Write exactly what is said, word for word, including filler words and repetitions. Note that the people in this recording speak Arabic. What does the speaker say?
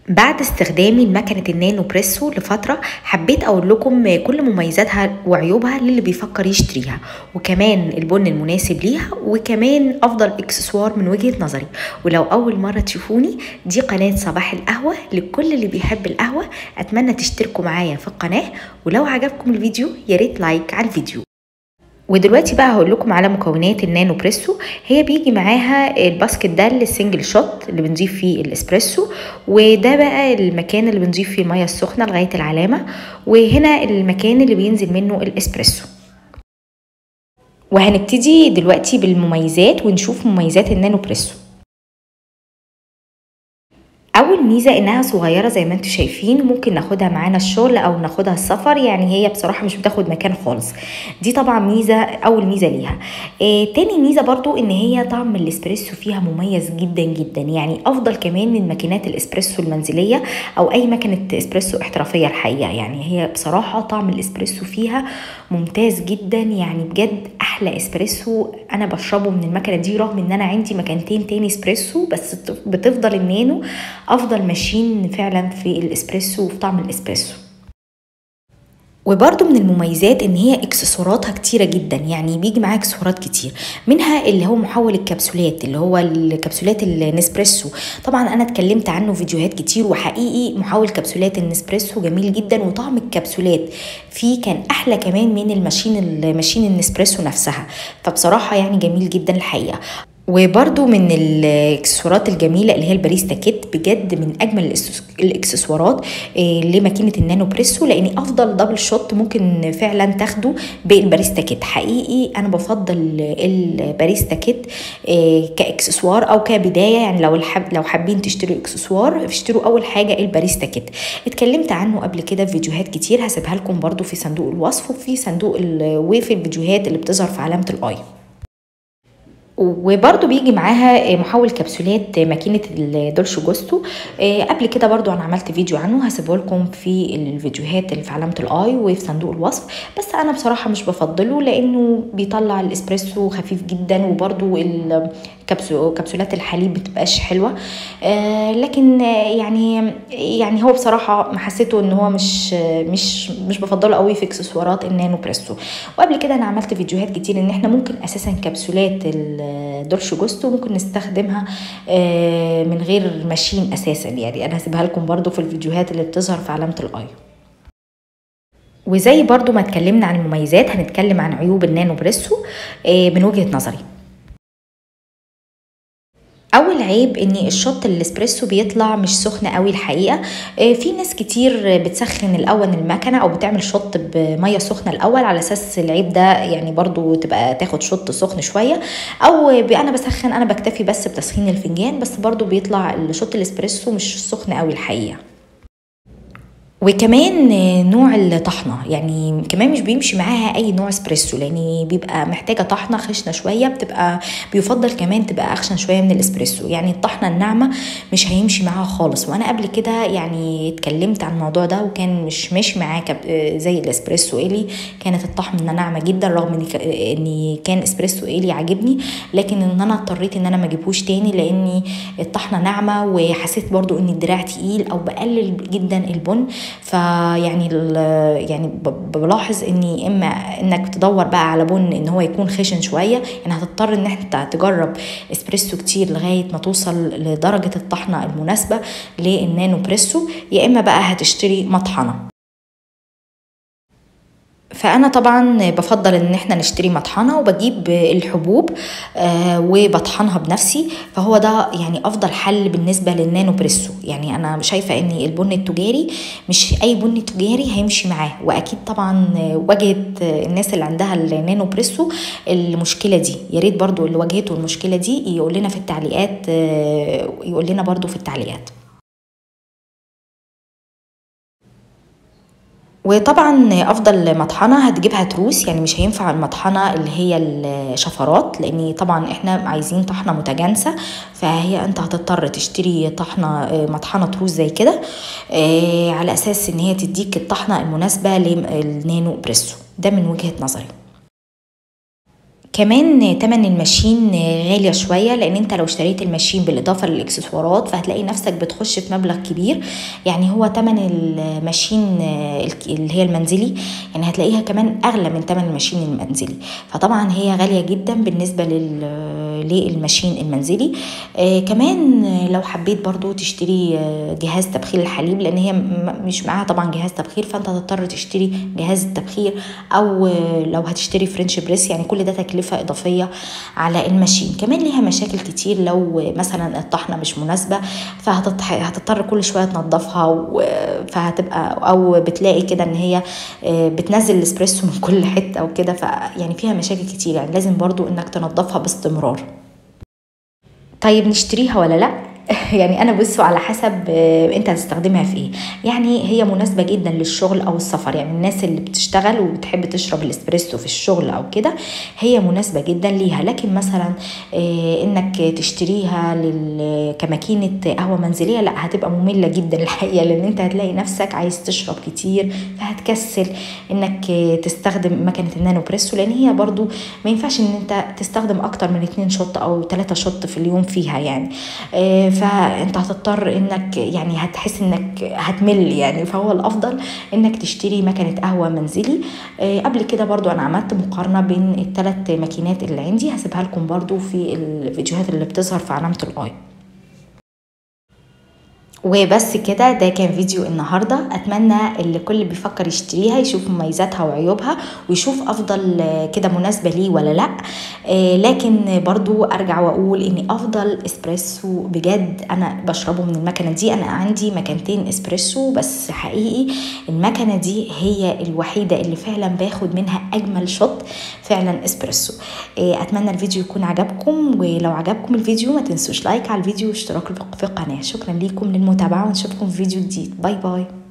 بعد استخدامي لمكنة النانو بريسو لفترة حبيت أقول لكم كل مميزاتها وعيوبها للي بيفكر يشتريها، وكمان البن المناسب ليها، وكمان أفضل إكسسوار من وجهة نظري. ولو أول مرة تشوفوني، دي قناة صباح القهوة لكل اللي بيحب القهوة. أتمنى تشتركوا معايا في القناة، ولو عجبكم الفيديو ياريت لايك على الفيديو. ودلوقتي بقى هقول لكم على مكونات النانو بريسو. هي بيجي معاها الباسكت ده السنجل شوت اللي بنضيف فيه الاسبريسو، وده بقى المكان اللي بنضيف فيه الميه السخنه لغايه العلامه، وهنا المكان اللي بينزل منه الاسبريسو. وهنبتدي دلوقتي بالمميزات ونشوف مميزات النانو بريسو. اول ميزه انها صغيره زي ما انتم شايفين، ممكن ناخدها معانا الشغل او ناخدها السفر، يعني هي بصراحه مش بتاخد مكان خالص. دي طبعا ميزه، اول ميزه ليها. إيه تاني ميزه برضو ان هي طعم الاسبريسو فيها مميز جدا جدا، يعني افضل كمان من ماكينات الاسبريسو المنزليه او اي ماكينه اسبريسو احترافيه الحقيقه. يعني هي بصراحه طعم الاسبريسو فيها ممتاز جدا، يعني بجد احلى اسبريسو انا بشربه من المكنه دي، رغم ان انا عندي مكانتين تاني اسبريسو، بس بتفضل النانو افضل ماشين فعلا في الاسبريسو وفي طعم الاسبريسو. وبرده من المميزات ان هي اكسسواراتها كتيره جدا، يعني بيجي معاها اكسسوارات كتير، منها اللي هو محول الكبسولات اللي هو الكبسولات النسبريسو. طبعا انا اتكلمت عنه فيديوهات كتير، وحقيقي محول كبسولات النسبريسو جميل جدا، وطعم الكبسولات فيه كان احلى كمان من الماشين الماشين النسبريسو نفسها. فبصراحه يعني جميل جدا الحقيقه. وبرده من الاكسسوارات الجميله اللي هي الباريستا كيت، بجد من اجمل الاكسسوارات لماكينه النانو بريسو، لان افضل دبل شوت ممكن فعلا تاخده بالباريستا كيت. حقيقي انا بفضل الباريستا كيت كاكسسوار او كبدايه، يعني لو الحب لو حابين تشتروا اكسسوار اشتروا اول حاجه الباريستا كيت. اتكلمت عنه قبل كده في فيديوهات كتير، هسيبها لكم برده في صندوق الوصف وفي صندوق وفي الفيديوهات اللي بتظهر في علامه الاي. وبرده بيجي معاها محول كبسولات ماكينه الدولشو جوستو. قبل كده برده انا عملت فيديو عنه، هسيبه لكم في الفيديوهات اللي في علامه الاي وفي صندوق الوصف. بس انا بصراحه مش بفضله لانه بيطلع الاسبريسو خفيف جدا، وبرده كبسولات الحليب بتبقاش حلوه. لكن يعني يعني هو بصراحه ما حسيته ان هو مش مش مش بفضله قوي في اكسسوارات النانو بريسو. وقبل كده انا عملت فيديوهات كتير ان احنا ممكن اساسا كبسولات دولشو جوستو ممكن نستخدمها من غير ماشين اساسا، يعني انا هسيبها لكم برضو في الفيديوهات اللي بتظهر في علامه الاي. وزي برضو ما اتكلمنا عن المميزات، هنتكلم عن عيوب النانو بريسو من وجهه نظري. اول عيب ان الشوت الاسبريسو بيطلع مش سخن قوي الحقيقه. في ناس كتير بتسخن الاول المكنه او بتعمل شوت بميه سخنه الاول، على اساس العيب ده يعني برضو تبقى تاخد شوت سخن شويه. او انا بسخن، انا بكتفي بس بتسخين الفنجان، بس برضو بيطلع الشوت الاسبريسو مش سخن قوي الحقيقه. وكمان نوع الطحنه، يعني كمان مش بيمشي معاها اي نوع اسبريسو، لان بيبقى محتاجه طحنه خشنه شويه، بتبقى بيفضل كمان تبقى اخشن شويه من الاسبريسو، يعني الطحنه الناعمه مش هيمشي معاها خالص. وانا قبل كده يعني اتكلمت عن الموضوع ده، وكان مش ماشي معاه زي الاسبريسو إيلي، كانت الطحنه ناعمه جدا، رغم ان ان كان اسبريسو إيلي عاجبني، لكن ان انا اضطريت ان انا ما اجيبهوش تاني لاني الطحنه ناعمه، وحسيت برضو ان الدراع تقيل او بقلل جدا البن. فيعني يعني بلاحظ اني اما انك تدور بقى على بن ان هو يكون خشن شويه، يعني هتضطر ان انت تجرب اسبريسو كتير لغايه ما توصل لدرجه الطحنه المناسبه للنانو بريسو، يا اما بقى هتشتري مطحنه. فانا طبعا بفضل ان احنا نشتري مطحنه، وبجيب الحبوب آه وبطحنها بنفسي، فهو ده يعني افضل حل بالنسبه للنانو بريسو. يعني انا شايفه ان البن التجاري مش اي بن تجاري هيمشي معاه، واكيد طبعا واجهت الناس اللي عندها النانو بريسو المشكله دي. يا ريت برضو اللي واجهته المشكله دي يقول لنا في التعليقات، آه يقول لنا برضو في التعليقات. وطبعا افضل مطحنه هتجيبها تروس، يعني مش هينفع المطحنه اللي هي الشفرات، لان طبعا احنا عايزين طحنه متجانسه، فهي انت هتضطر تشتري طحنه مطحنه تروس زي كده، على اساس ان هي تديك الطحنه المناسبه للنانو بريسو. ده من وجهه نظري. كمان تمن الماشين غالية شوية، لان انت لو اشتريت الماشين بالاضافة للاكسسوارات فهتلاقي نفسك بتخش في مبلغ كبير. يعني هو تمن الماشين اللي هي المنزلي يعني هتلاقيها كمان اغلى من تمن الماشين المنزلي، فطبعا هي غالية جدا بالنسبة للماشين المنزلي. آه كمان لو حبيت برضو تشتري جهاز تبخير الحليب، لان هي مش معاها طبعا جهاز تبخير، فانت هتضطر تشتري جهاز التبخير، او لو هتشتري فرنش بريس، يعني كل ده تكلفة اضافية على الماشين. كمان ليها مشاكل كتير، لو مثلا الطحنة مش مناسبة فهتضطر كل شوية تنظفها، فهتبقى او بتلاقي كده ان هي بتنزل الاسبريسو من كل حتة او كده، فيعني فيها مشاكل كتير، يعني لازم برضو انك تنظفها باستمرار. طيب نشتريها ولا لا؟ يعني انا بصوا على حسب انت هتستخدمها في ايه. يعني هي مناسبه جدا للشغل او السفر، يعني الناس اللي بتشتغل وبتحب تشرب الاسبريسو في الشغل او كده هي مناسبه جدا ليها. لكن مثلا انك تشتريها كماكينه قهوه منزليه لا، هتبقى ممله جدا الحقيقه، لان انت هتلاقي نفسك عايز تشرب كتير فهتكسل انك تستخدم مكنه النانو بريسو، لان هي برضو ما ينفعش ان انت تستخدم اكتر من اتنين شوت او تلاتة شوت في اليوم فيها يعني. فانت هتضطر انك يعني هتحس انك هتمل يعني، فهو الافضل انك تشتري مكنه قهوه منزلي. قبل كده برضو انا عملت مقارنه بين الثلاث ماكينات اللي عندي، هسيبها لكم برضو في الفيديوهات اللي بتظهر في علامه الاي. وبس كده، ده كان فيديو النهاردة. اتمنى اللي كل بيفكر يشتريها يشوف مميزاتها وعيوبها ويشوف افضل كده مناسبة ليه ولا لا. آه لكن برضو ارجع واقول ان افضل اسبريسو بجد انا بشربه من المكنة دي. انا عندي مكانتين اسبريسو بس حقيقي المكنة دي هي الوحيدة اللي فعلا باخد منها اجمل شوت فعلا اسبريسو. آه اتمنى الفيديو يكون عجبكم، ولو عجبكم الفيديو ما تنسوش لايك على الفيديو واشتراك في القناة. شكرا ليكم للمتابعة ونشوفكم في فيديو جديد. باي باي.